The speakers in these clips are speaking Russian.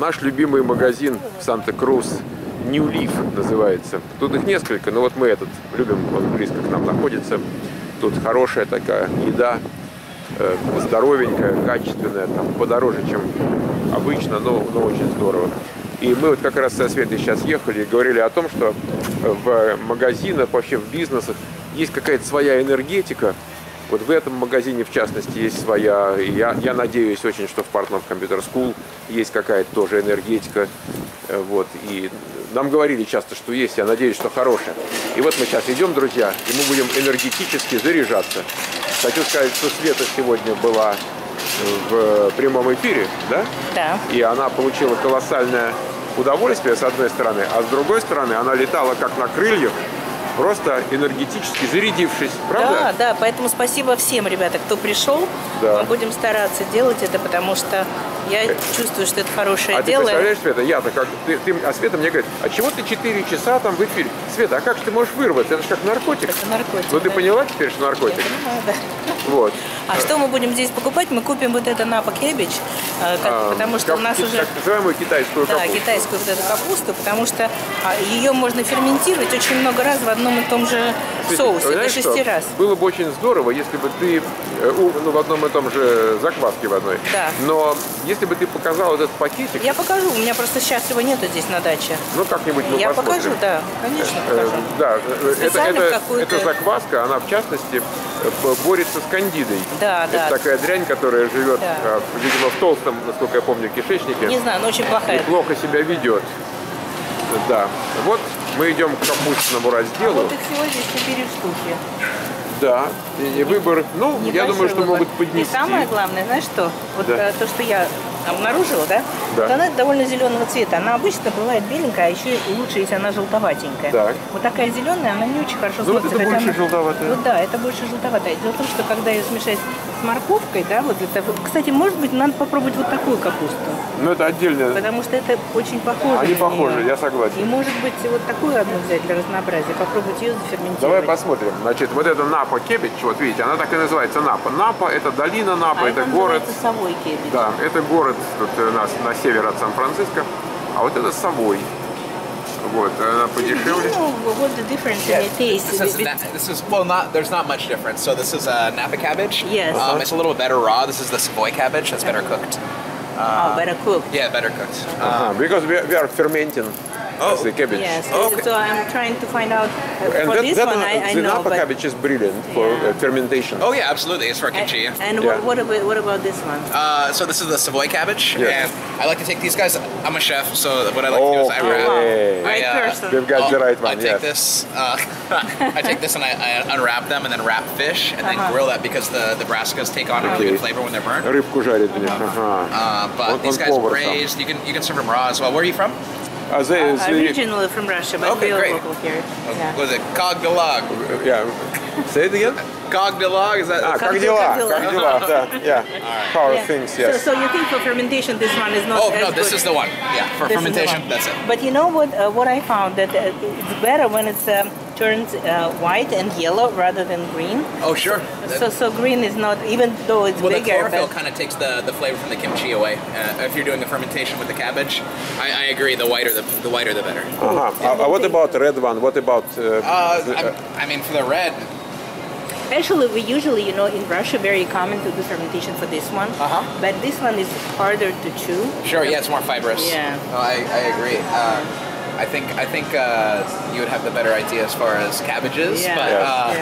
наш любимый магазин Санта-Крус, New Leaf называется. Тут их несколько, но вот мы этот любим, он близко к нам находится. Тут хорошая такая еда, здоровенькая, качественная, там подороже, чем обычно, но очень здорово. И мы вот как раз со Светой сейчас ехали и говорили о том, что в магазинах, вообще в бизнесах есть какая-то своя энергетика. Вот в этом магазине, в частности, есть своя. Я надеюсь очень, что в Partners Computer School есть какая-то тоже энергетика. Вот. И нам говорили часто, что есть. Я надеюсь, что хорошая. И вот мы сейчас идем, друзья, и мы будем энергетически заряжаться. Хочу сказать, что Света сегодня была в прямом эфире, да? Да. И она получила колоссальное удовольствие, с одной стороны, а с другой стороны, она летала как на крыльях, просто энергетически зарядившись, правда? Да, да, поэтому спасибо всем, ребята, кто пришел. Да. Мы будем стараться делать это, потому что я чувствую, что это хорошее дело. Ты представляешь, Света, я-то как... А Света мне говорит, а чего ты 4 часа там в эфире? Света, а как же ты можешь вырваться? Это же как наркотик. Это наркотик. Ну ты да. поняла теперь, что наркотик? Я понимаю, да. Вот. А что мы будем здесь покупать? Мы купим вот это Napa Cabbage, потому что у нас уже... Так называемую китайскую Да, капусту. китайскую вот эту капусту, потому что ее можно ферментировать очень много раз в одном и том же соусе, до 6 раз. Было бы очень здорово, если бы ты в одном и том же закваске в одной. Да. Но если бы ты показал этот пакетик... Я покажу, у меня просто сейчас его нету здесь на даче. Ну, как-нибудь мы Я посмотрим. покажу, да, конечно покажу. Да, Специально какую-то- эта закваска, она в частности борется с кандидой. Да, Это да. такая дрянь, которая живет, Да. видимо, в толстом, насколько я помню, кишечнике. Не знаю, но очень И плохая. плохо себя ведет. Да. Вот мы идем к капустному разделу. Вот их всего здесь 4 штуки. Да. И выбор, ну, я Небольшой думаю, что выбор. могут поднести. И самое главное, знаешь что? Вот Да. то, что я обнаружила, да? Да. Вот она довольно зеленого цвета. Она обычно бывает беленькая, а еще и лучше, если она желтоватенькая. Так. Вот такая зеленая, она не очень хорошо Ну, смотрится. это хотя больше она- желтоватая. Ну да, это больше желтоватая. Дело в том, что когда ее смешать с морковкой, да, вот это... Кстати, может быть, надо попробовать вот такую капусту. Ну, это отдельно. Потому что это очень похоже. Они на похожи, неё. я согласен. И может быть вот такую одну взять для разнообразия, попробовать ее заферментировать. Давай посмотрим. Значит, вот это Napa Cabbage, вот видите, она так и называется Напа. Напа – это долина Напа, А это город. называется совой кебедь. Да, это город тут у нас на север от Сан-Франциско. А вот это Совой. Вот, она подешевле. What's the difference in the taste? This is well, there's not much difference. So this is Napa cabbage. Yes. It's a little better raw. This is the Savoy cabbage. That's better cooked. Better cooked. Yeah, better cooked. Because we are fermenting the cabbage. Yes. Okay. So I'm trying to find out And for this one. I the know, Napa but cabbage is brilliant for fermentation. Oh yeah, absolutely. It's for kimchi. and Yeah. what about this one? So this is the Savoy cabbage, Yes. and I like to take these guys. I'm a chef, so what I like to do is I wrap. Okay. Right person. We've got the right I one, take yes. this. I take this and I unwrap them and then wrap fish and then grill that because the brassicas take on a really good flavor when they're burnt. Рыбку жарит, конечно. Ага. But these guys повар сам. braised. You can serve them raw as well. Where are you from? Originally from Russia, but Okay, we are great. local here. Yeah. Was it Cog de Log? Yeah. Say it again? Cog de Log? Is that? Как дела? Как дела? Да, yeah. How are Yeah. things, So, yes. so you think for fermentation this one is not Oh as no, this good? is the one. Yeah, for This is the fermentation, one. that's it. But you know what I found that it's better when it's turns white and yellow rather than green. Oh sure. So green is not, even though it's Well, the bigger. chlorophyll But kind of takes the flavor from the kimchi away. If you're doing the fermentation with the cabbage, I agree. The whiter the better. What about red one? What about... I mean, for the red. actually, we usually, in Russia, very common to do fermentation for this one. But this one is harder to chew. Sure, yeah, it's more fibrous. Yeah. No, I agree. I think you would have the better idea as far as cabbages, Yeah. but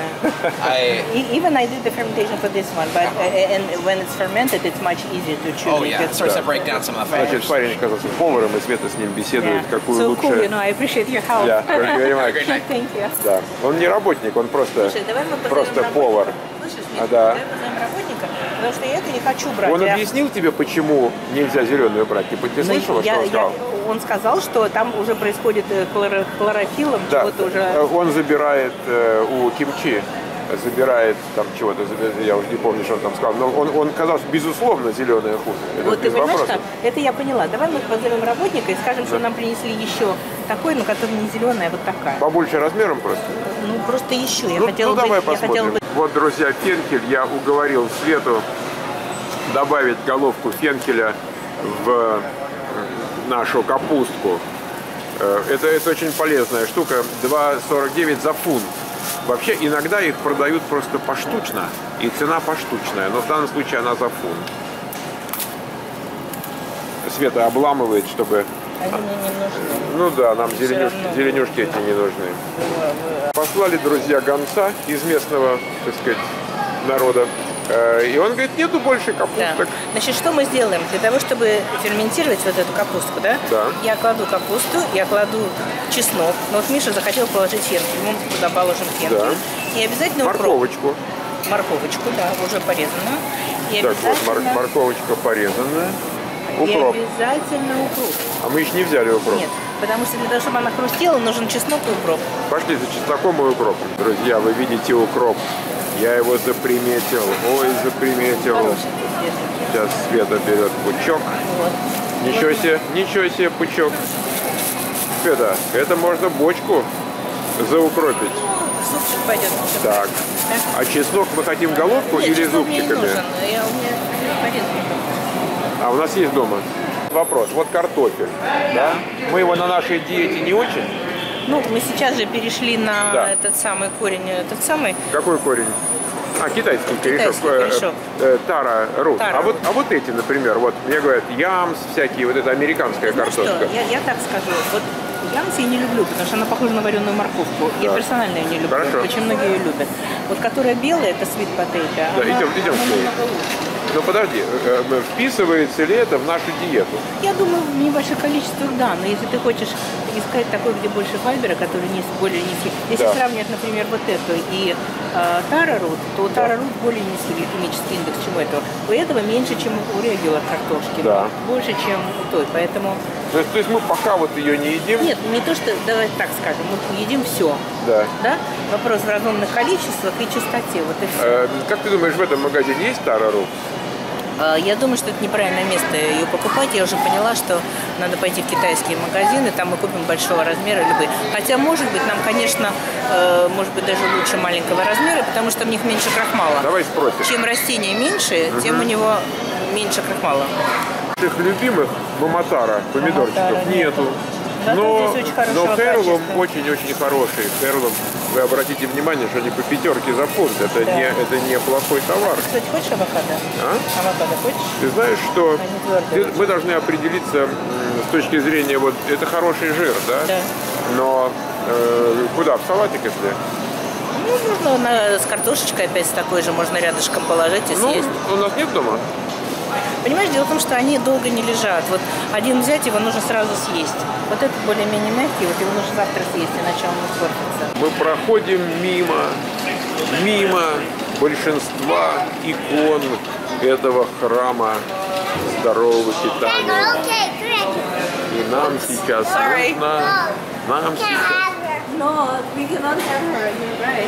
Yeah. Even I did the fermentation for this one, but and when it's fermented, it's much easier to chew. oh yeah, it starts to break down some of the Значит, fibers. парень оказался поваром, и Света с ним беседует, какую So лучше... cool, I appreciate your help. Yeah, thank you very much. Great night. Thank you. Да. Он не работник, он просто Слушай, давай мы позовем повар. работника. Слышишь, Митя? Да. Давай позовем работника, потому что я это не хочу брать. Он объяснил тебе, почему нельзя зеленую брать? Ты слышала, что он сказал? Он сказал, что там уже происходит хлорофиллом, Да, чего-то уже... он забирает у кимчи, забирает там чего-то, я уже не помню, что он там сказал, но он сказал, что безусловно зеленая вкус. Это Вот ты без понимаешь, вопросов. что? Это я поняла. Давай мы позовем работника и скажем, что нам принесли еще такой, но который не зеленый, а вот такая. Побольше размером просто? Ну, просто еще. Я Ну, хотела бы... давай я посмотрим. хотела бы... Вот, друзья, фенхель. Я уговорил Свету добавить головку фенхеля в нашу капустку. Это очень полезная штука. 2,49 за фунт. Вообще, иногда их продают просто поштучно, и цена поштучная, но в данном случае она за фунт. Света обламывает, чтобы... Они мне не нужны. Ну да, нам зеленюшки эти не нужны. Послали друзья гонца из местного, так сказать, народа. И он говорит, нету больше капусток. Да. Значит, что мы сделаем? Для того, чтобы ферментировать вот эту капустку, да? Да. Я кладу капусту, я кладу чеснок. Но вот Миша захотел положить фенхель. Мы туда положим фенхель. Да. И обязательно Морковочку. Морковочку, да, уже порезанную. И Так, обязательно... вот морковочка порезанная. И Укроп. обязательно укроп. А мы еще не взяли укроп. Нет, потому что для того, чтобы она хрустела, нужен чеснок и укроп. Пошли за чесноком и укропом. Друзья, вы видите укроп. Я его заприметил. Ой, заприметил. Хороший, свеженький. Сейчас Света берет пучок. Вот. Ничего себе пучок. Света, это можно бочку заукропить. Супчик пойдет. Так. А чеснок мы хотим головку Нет, или чеснок мне не зубчиками? нужен. У меня порезанный. А у нас есть дома. Вопрос. Вот картофель. Да? Мы его на нашей диете не очень. Ну, мы сейчас же перешли на Да. этот самый корень, Какой корень? А, китайский корешок. корешок. Тара рут. Тара А вот эти, например, вот мне говорят, ямс всякие, вот это американская Знаешь что, картошка. я так скажу, вот ямс я не люблю, потому что она похожа на вареную морковку. Я персонально ее не люблю, Хорошо. очень многие ее любят. Вот которая белая, это sweet potato, Да, она идем к ней. намного лучше. Но подожди, вписывается ли это в нашу диету? Я думаю, в небольших количествах, да, но если ты хочешь искать такой, где больше файбера, который более низкий, если Да. сравнивать, например, вот эту и Тара Рут, то у Тара Рут более низкий гликемический индекс, чем у этого. У этого меньше, чем у регуляр картошки, Да. но больше, чем у той, поэтому... То есть мы пока вот ее не едим? Нет, не то, что, давай так скажем, мы едим все, Да. да? Вопрос в разумных количествах и чистоте, вот и все. Как ты думаешь, в этом магазине есть Тара рут? Я думаю, что это неправильное место ее покупать. Я уже поняла, что надо пойти в китайские магазины, там мы купим большого размера любые. Хотя, может быть, нам, конечно, может быть, даже лучше маленького размера, потому что в них меньше крахмала. Давай спросим. Чем растение меньше, тем у него меньше крахмала. Наших любимых Мамотара помидорчиков Мамотара нету. Зато здесь очень хорошего но Херлум качества. очень-очень хороший. Херлум, вы обратите внимание, что они по 5 за фунт. Это, Да. это не плохой товар. Ты, кстати, хочешь авокадо? А? Авокадо хочешь? Ты знаешь, что Они твердые. мы должны определиться с точки зрения, вот это хороший жир, да? Да. Но куда? В салатик, если? Ну, можно с картошечкой опять с такой же, можно рядышком положить и Ну, съесть. у нас нет дома. Понимаешь, дело в том, что они долго не лежат. Вот один взять, его нужно сразу съесть. Вот этот более-менее мягкий, вот его нужно завтра съесть, иначе он испортится. Мы проходим мимо большинства икон этого храма здорового питания. И нам сейчас Sorry. нужно... Нам сейчас... No, we cannot have her, you're right.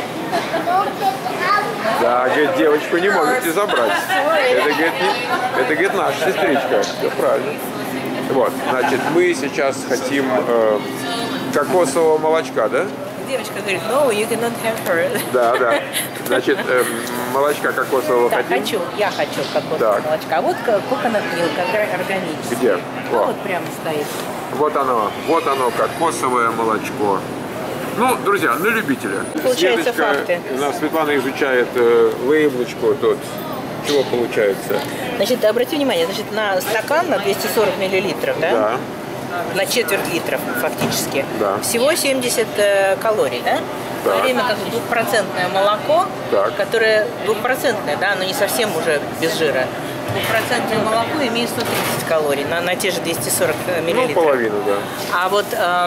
Да, говорит, девочку не можете забрать. Это, говорит, наша сестричка. Все правильно. Вот, значит, мы сейчас хотим кокосового молочка, да? Девочка говорит, no, you cannot have her. Да. Значит, молочка кокосового Так, хотим. я хочу кокосового Так. молочка. А вот coconut milk, органический. Где? Ну, О. вот прямо стоит. Вот оно, кокосовое молочко. Ну, друзья, на любителя. Получается, Светочка, факты. у нас Светлана изучает лейблочку тут. Чего получается? Значит, обрати внимание, значит, на стакан на 240 миллилитров, да? Да. На четверть литра фактически. Да. Всего 70 калорий, да? В Так. то время как 2% молоко, Так. которое 2%, да, но не совсем уже без жира. 2% молоко имеет 130 калорий на те же 240 Ну, миллилитров. половину, да. А вот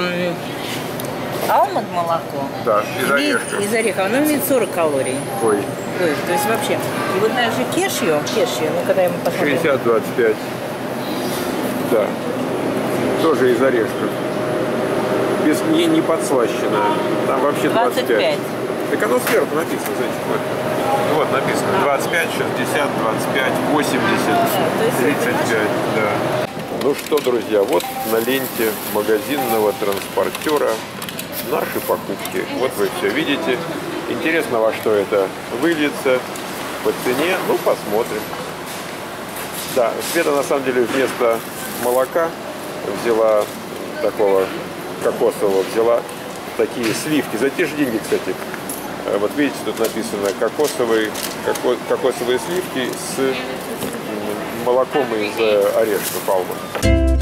алмонд молоко Да, из имеет, орешка. из ореха, оно имеет 40 калорий. Ой, Ой, то есть вообще. И вот даже кешью, ну когда мы посмотрим. 60-25. Да. Тоже из орешка. Без не подслащено. Там вообще 25. 25. Так оно сверху написано, знаете, вот написано 25, 60, 25, 80, то есть 35, да. Ну что, друзья, вот на ленте магазинного транспортера наши покупки. Вот вы все видите. Интересно, во что это выльется по цене. Ну, посмотрим. Да, Света на самом деле вместо молока взяла такого кокосового, взяла такие сливки, за те же деньги, кстати. Вот видите, тут написано кокосовые сливки с молоком из орешка палмы.